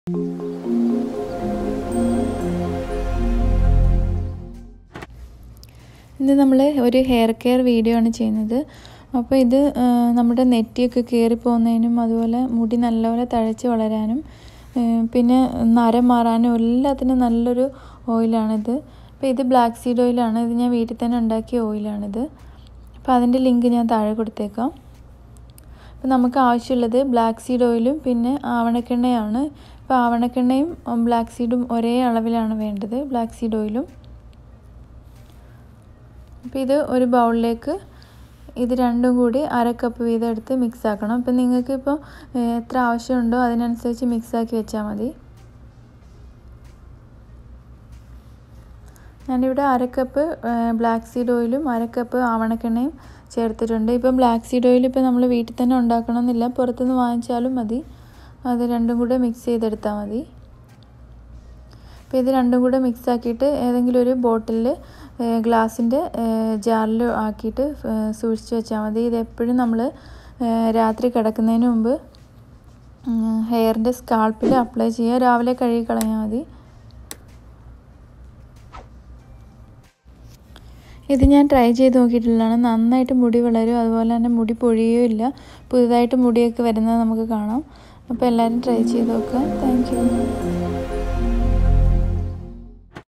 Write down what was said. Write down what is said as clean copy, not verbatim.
ഇന്ന് നമ്മൾ ഒരു ഹെയർ കെയർ വീഡിയോ ആണ് ചെയ്യുന്നത്. അപ്പോൾ ഇത് നമ്മുടെ നെറ്റിയൊക്കെ കയറി പോകുന്നതിനും അതുപോലെ മുടി നല്ലപോലെ തഴച്ച് വളരാനും പിന്നെ നരം മാറാനും എല്ലാത്തിനും നല്ലൊരു ഓയിലാണിത്. അപ്പോൾ ഇത് ബ്ലാക്ക് സീഡ് ഓയിലാണ്. ഇത് ഞാൻ വീട്ടിൽ തന്നെ ഉണ്ടാക്കിയ ഓയിലാണിത്. അപ്പോൾ അതിൻ്റെ ലിങ്ക് ഞാൻ താഴെ കൊടുത്തേക്കാം. അപ്പോൾ നമുക്ക് ആവശ്യമുള്ളത് ബ്ലാക്ക് സീഡ് ഓയിലും പിന്നെ ആവണക്കെണ്ണയാണ്. അപ്പോൾ ആവണക്കെണ്ണയും ബ്ലാക്ക് സീഡും ഒരേ അളവിലാണ് വേണ്ടത്, ബ്ലാക്ക് സീഡ് ഓയിലും. അപ്പോൾ ഇത് ഒരു ബൗളിലേക്ക് ഇത് രണ്ടും കൂടി 1/2 കപ്പ് വീതം എടുത്ത് മിക്സ് ആക്കണം. അപ്പോൾ നിങ്ങൾക്ക് ഇപ്പോൾ എത്ര ആവശ്യമുണ്ടോ അതിനനുസരിച്ച് മിക്സാക്കി വെച്ചാൽ മതി. ഞാനിവിടെ 1/2 കപ്പ് ബ്ലാക്ക് സീഡ് ഓയിലും 1/2 കപ്പ് ആവണക്കെണ്ണയും ചേർത്തിട്ടുണ്ട്. ഇപ്പം ബ്ലാക്ക് സീഡ് ഓയിൽ ഇപ്പോൾ നമ്മൾ വീട്ടിൽ തന്നെ ഉണ്ടാക്കണമെന്നില്ല, പുറത്തുനിന്ന് വാങ്ങിച്ചാലും മതി. അത് രണ്ടും കൂടെ മിക്സ് ചെയ്തെടുത്താൽ മതി. അപ്പോൾ ഇത് രണ്ടും കൂടെ മിക്സ് ആക്കിയിട്ട് ഏതെങ്കിലും ഒരു ബോട്ടിലിൽ ഗ്ലാസിൻ്റെ ജാറിൽ ആക്കിയിട്ട് സൂക്ഷിച്ച് വെച്ചാൽ മതി. ഇതെപ്പോഴും നമ്മൾ രാത്രി കിടക്കുന്നതിന് മുമ്പ് ഹെയറിൻ്റെ സ്കാൾപ്പിൽ അപ്ലൈ ചെയ്യുക. രാവിലെ കഴുകി കളഞ്ഞാൽ മതി. ഇത് ഞാൻ ട്രൈ ചെയ്ത് നോക്കിയിട്ടുള്ളതാണ്. നന്നായിട്ട് മുടി വളരും, അതുപോലെ തന്നെ മുടി പൊഴിയുകയും ഇല്ല. പുതുതായിട്ട് മുടിയൊക്കെ വരുന്നത് നമുക്ക് കാണാം. അപ്പോൾ എല്ലാവരും ട്രൈ ചെയ്ത് നോക്കുക. Thank U.